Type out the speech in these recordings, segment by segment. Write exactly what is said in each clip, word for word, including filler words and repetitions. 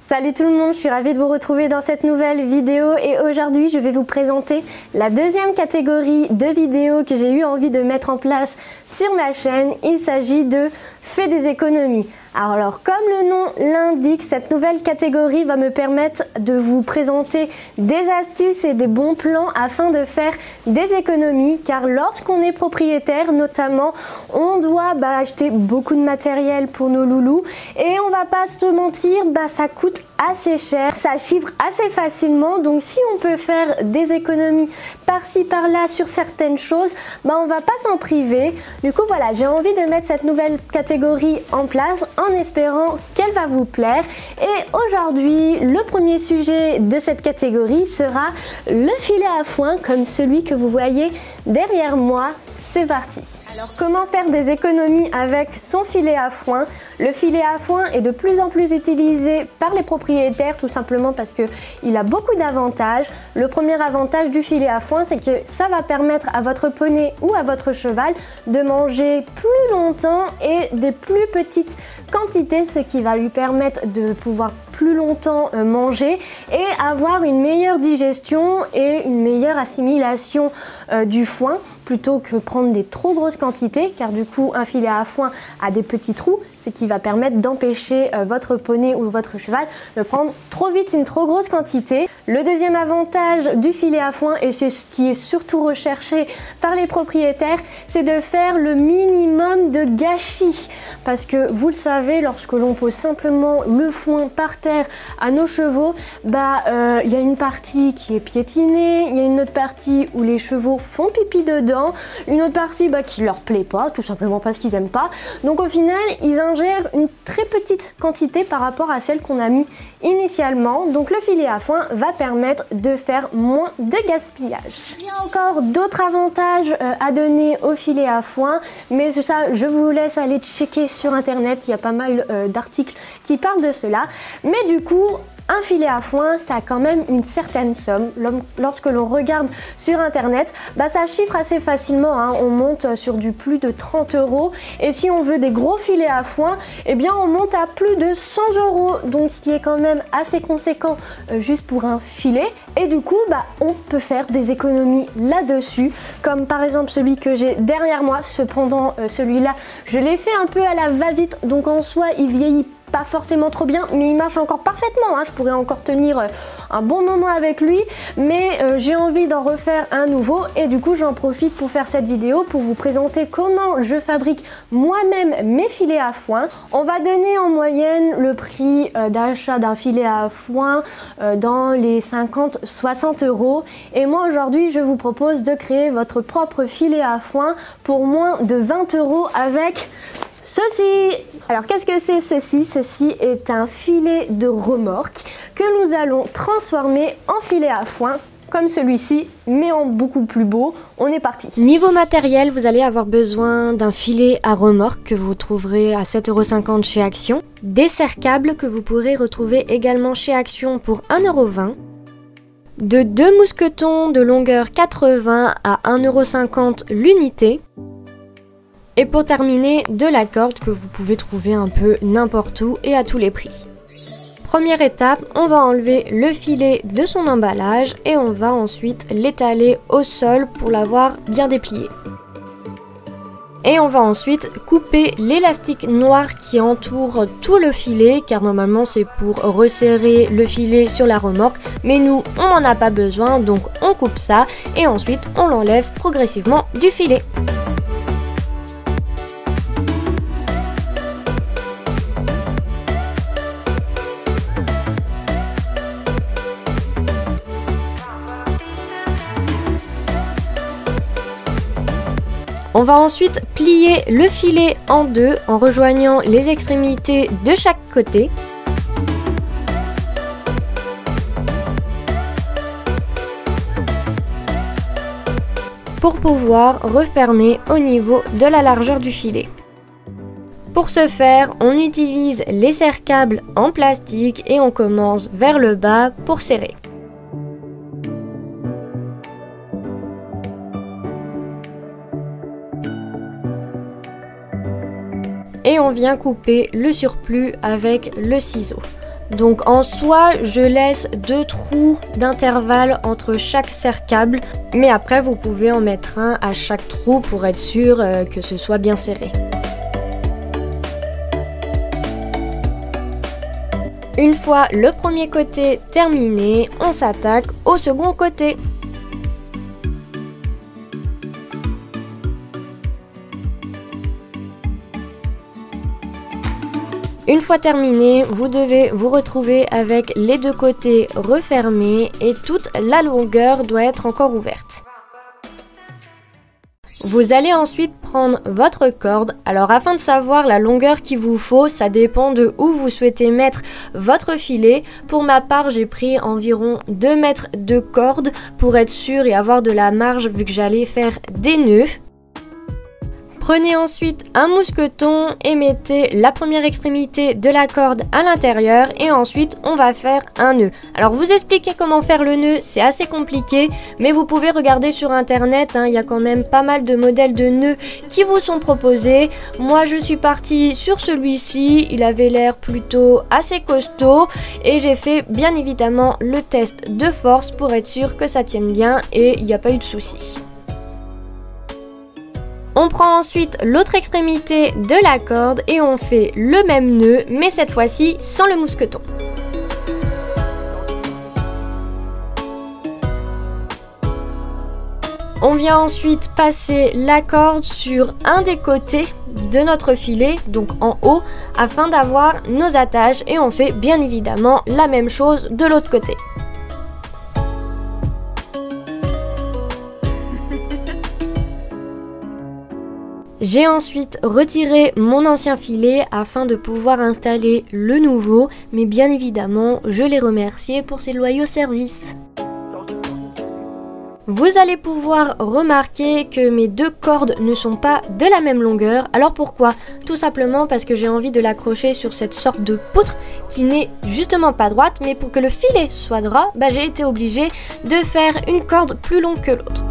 Salut tout le monde, je suis ravie de vous retrouver dans cette nouvelle vidéo et aujourd'hui je vais vous présenter la deuxième catégorie de vidéos que j'ai eu envie de mettre en place sur ma chaîne. Il s'agit de Fais des économies. Alors comme le nom l'indique, cette nouvelle catégorie va me permettre de vous présenter des astuces et des bons plans afin de faire des économies, car lorsqu'on est propriétaire notamment, on doit bah, acheter beaucoup de matériel pour nos loulous et on va pas se mentir, bah, ça coûte assez cher, ça chiffre assez facilement, donc si on peut faire des économies par-ci par-là sur certaines choses, bah, on va pas s'en priver. Du coup voilà, j'ai envie de mettre cette nouvelle catégorie en place en espérant qu'elle va vous plaire. Et aujourd'hui, le premier sujet de cette catégorie sera le filet à foin, comme celui que vous voyez derrière moi. C'est parti. Alors comment faire des économies avec son filet à foin? Le filet à foin est de plus en plus utilisé par les propriétaires, tout simplement parce qu'il a beaucoup d'avantages. Le premier avantage du filet à foin, c'est que ça va permettre à votre poney ou à votre cheval de manger plus longtemps et des plus petites quantités, ce qui va lui permettre de pouvoir plus longtemps manger et avoir une meilleure digestion et une meilleure assimilation euh, du foin, plutôt que prendre des trop grosses quantités, car du coup un filet à foin a des petits trous, ce qui va permettre d'empêcher euh, votre poney ou votre cheval de prendre trop vite une trop grosse quantité. Le deuxième avantage du filet à foin, et c'est ce qui est surtout recherché par les propriétaires, c'est de faire le minimum de gâchis, parce que vous le savez, lorsque l'on pose simplement le foin par terre à nos chevaux, bah euh, y a une partie qui est piétinée, il y a une autre partie où les chevaux font pipi dedans, une autre partie bah, qui leur plaît pas, tout simplement parce qu'ils aiment pas. Donc au final, ils ingèrent une très petite quantité par rapport à celle qu'on a mis initialement. Donc le filet à foin va permettre de faire moins de gaspillage. Il y a encore d'autres avantages euh, à donner au filet à foin, mais ça je vous laisse aller checker sur internet, il y a pas mal euh, d'articles qui parlent de cela. Mais du coup, un filet à foin, ça a quand même une certaine somme. Lorsque l'on regarde sur internet, bah ça chiffre assez facilement, hein. On monte sur du plus de trente euros. Et si on veut des gros filets à foin, eh bien on monte à plus de cent euros. Donc ce qui est quand même assez conséquent euh, juste pour un filet. Et du coup, bah, on peut faire des économies là-dessus. Comme par exemple celui que j'ai derrière moi. Cependant, euh, celui-là, je l'ai fait un peu à la va-vite. Donc en soi, il vieillit pas forcément trop bien, mais il marche encore parfaitement, hein. Je pourrais encore tenir euh, un bon moment avec lui, mais euh, j'ai envie d'en refaire un nouveau et du coup j'en profite pour faire cette vidéo pour vous présenter comment je fabrique moi-même mes filets à foin. On va donner en moyenne le prix euh, d'achat d'un filet à foin euh, dans les cinquante à soixante euros, et moi aujourd'hui je vous propose de créer votre propre filet à foin pour moins de vingt euros avec ceci. Alors qu'est-ce que c'est ceci? Ceci est un filet de remorque que nous allons transformer en filet à foin comme celui-ci, mais en beaucoup plus beau. On est parti. Niveau matériel, vous allez avoir besoin d'un filet à remorque que vous trouverez à sept euros cinquante chez Action, des serre-câbles que vous pourrez retrouver également chez Action pour un euro vingt, de deux mousquetons de longueur quatre-vingts à un euro cinquante l'unité, et pour terminer, de la corde que vous pouvez trouver un peu n'importe où et à tous les prix. Première étape, on va enlever le filet de son emballage et on va ensuite l'étaler au sol pour l'avoir bien déplié. Et on va ensuite couper l'élastique noir qui entoure tout le filet, car normalement c'est pour resserrer le filet sur la remorque, mais nous on n'en a pas besoin, donc on coupe ça et ensuite on l'enlève progressivement du filet. On va ensuite plier le filet en deux en rejoignant les extrémités de chaque côté. Pour pouvoir refermer au niveau de la largeur du filet. Pour ce faire, on utilise les serre-câbles en plastique et on commence vers le bas pour serrer. et on vient couper le surplus avec le ciseau. Donc en soi, je laisse deux trous d'intervalle entre chaque serre-câble, mais après vous pouvez en mettre un à chaque trou pour être sûr euh, que ce soit bien serré. Une fois le premier côté terminé, on s'attaque au second côté. Une fois terminé, vous devez vous retrouver avec les deux côtés refermés et toute la longueur doit être encore ouverte. Vous allez ensuite prendre votre corde. Alors afin de savoir la longueur qu'il vous faut, ça dépend de où vous souhaitez mettre votre filet. Pour ma part, j'ai pris environ deux mètres de corde pour être sûr et avoir de la marge vu que j'allais faire des nœuds. Prenez ensuite un mousqueton et mettez la première extrémité de la corde à l'intérieur et ensuite on va faire un nœud. Alors vous expliquer comment faire le nœud, c'est assez compliqué, mais vous pouvez regarder sur internet, hein, il y a quand même pas mal de modèles de nœuds qui vous sont proposés. Moi je suis partie sur celui-ci, il avait l'air plutôt assez costaud et j'ai fait bien évidemment le test de force pour être sûr que ça tienne bien et il n'y a pas eu de soucis. On prend ensuite l'autre extrémité de la corde et on fait le même nœud, mais cette fois-ci sans le mousqueton. On vient ensuite passer la corde sur un des côtés de notre filet, donc en haut, afin d'avoir nos attaches et on fait bien évidemment la même chose de l'autre côté. J'ai ensuite retiré mon ancien filet afin de pouvoir installer le nouveau, mais bien évidemment, je l'ai remercié pour ses loyaux services. Vous allez pouvoir remarquer que mes deux cordes ne sont pas de la même longueur. Alors pourquoi? Tout simplement parce que j'ai envie de l'accrocher sur cette sorte de poutre qui n'est justement pas droite, mais pour que le filet soit droit, bah, j'ai été obligée de faire une corde plus longue que l'autre.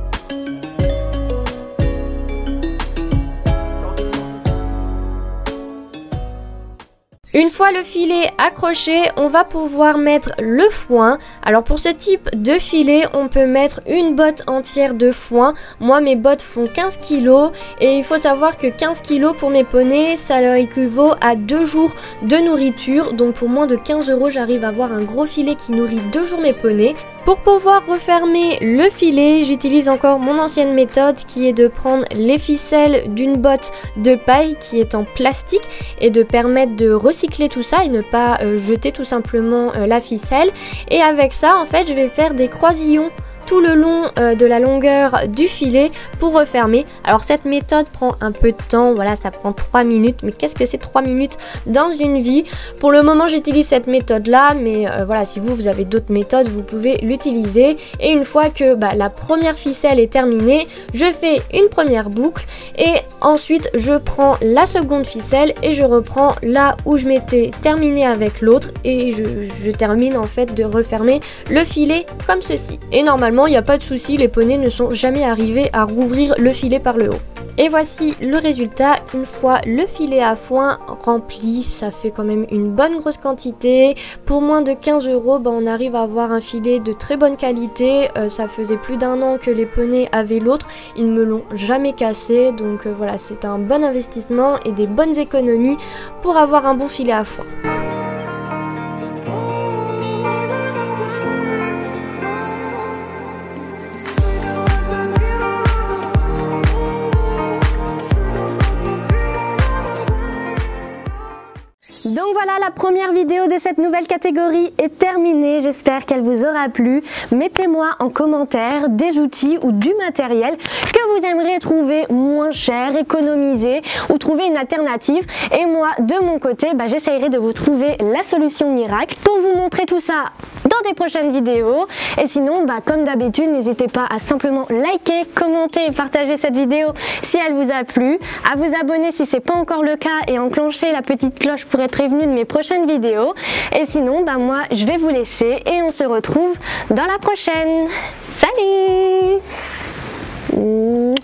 Une fois le filet accroché, on va pouvoir mettre le foin. Alors pour ce type de filet, on peut mettre une botte entière de foin. Moi, mes bottes font quinze kilos et il faut savoir que quinze kilos pour mes poneys, ça leur équivaut à deux jours de nourriture. Donc pour moins de quinze euros, j'arrive à avoir un gros filet qui nourrit deux jours mes poneys. Pour pouvoir refermer le filet, j'utilise encore mon ancienne méthode qui est de prendre les ficelles d'une botte de paille qui est en plastique et de permettre de recycler tout ça et ne pas euh, jeter tout simplement euh, la ficelle. Et avec ça, en fait, je vais faire des croisillons tout le long euh, de la longueur du filet pour refermer. Alors cette méthode prend un peu de temps, voilà, ça prend trois minutes, mais qu'est-ce que c'est trois minutes dans une vie? Pour le moment j'utilise cette méthode là, mais euh, voilà, si vous vous avez d'autres méthodes, vous pouvez l'utiliser. Et une fois que bah, la première ficelle est terminée, je fais une première boucle et ensuite je prends la seconde ficelle et je reprends là où je m'étais terminé avec l'autre et je, je termine en fait de refermer le filet comme ceci. Et normalement il n'y a pas de souci, les poneys ne sont jamais arrivés à rouvrir le filet par le haut. Et voici le résultat, une fois le filet à foin rempli, ça fait quand même une bonne grosse quantité. Pour moins de quinze euros, bah, on arrive à avoir un filet de très bonne qualité. Euh, ça faisait plus d'un an que les poneys avaient l'autre, ils ne me l'ont jamais cassé. Donc euh, voilà, c'est un bon investissement et des bonnes économies pour avoir un bon filet à foin. Donc voilà, la première vidéo de cette nouvelle catégorie est terminée. J'espère qu'elle vous aura plu. Mettez-moi en commentaire des outils ou du matériel que vous aimeriez trouver moins cher, économiser ou trouver une alternative. Et moi, de mon côté, bah, j'essayerai de vous trouver la solution miracle pour vous montrer tout ça dans des prochaines vidéos. Et sinon, bah, comme d'habitude, n'hésitez pas à simplement liker, commenter et partager cette vidéo si elle vous a plu, à vous abonner si ce n'est pas encore le cas et enclencher la petite cloche pour être prévenu de mes prochaines vidéos. Et sinon, bah, moi, je vais vous laisser et on se retrouve dans la prochaine. Salut!